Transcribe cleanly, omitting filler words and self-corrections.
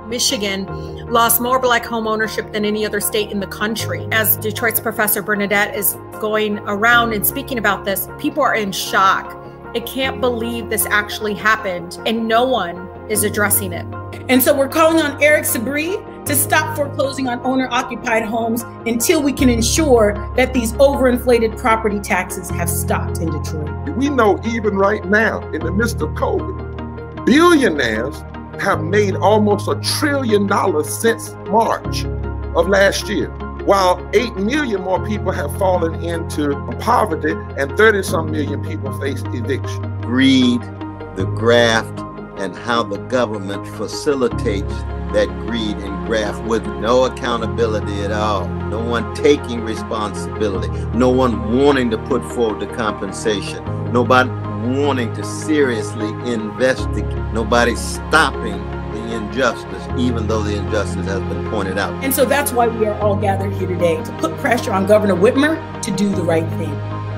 Michigan lost more Black home ownership than any other state in the country. As Detroit's Professor Bernadette is going around and speaking about this, people are in shock. They can't believe this actually happened, and no one is addressing it. And so we're calling on Eric Sabri to stop foreclosing on owner-occupied homes until we can ensure that these overinflated property taxes have stopped in Detroit. We know even right now, in the midst of COVID, billionaires have made almost $1 trillion since March of last year, while 8 million more people have fallen into poverty and 30-some million people face eviction. Greed, the graft, and how the government facilitates that greed and graft with no accountability at all. No one taking responsibility. No one wanting to put forward the compensation. Nobody wanting to seriously investigate. Nobody stopping the injustice, even though the injustice has been pointed out. And so that's why we are all gathered here today, to put pressure on Governor Whitmer to do the right thing.